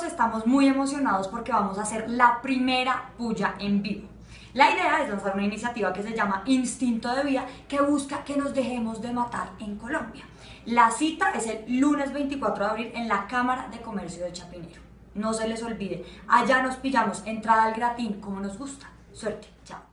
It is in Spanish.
estamos muy emocionados porque vamos a hacer la primera puya en vivo. La idea es lanzar una iniciativa que se llama Instinto de Vida, que busca que nos dejemos de matar en Colombia. La cita es el lunes 24 de abril en la Cámara de Comercio de Chapinero. No se les olvide, allá nos pillamos, entrada al gratín como nos gusta. Suerte, chao.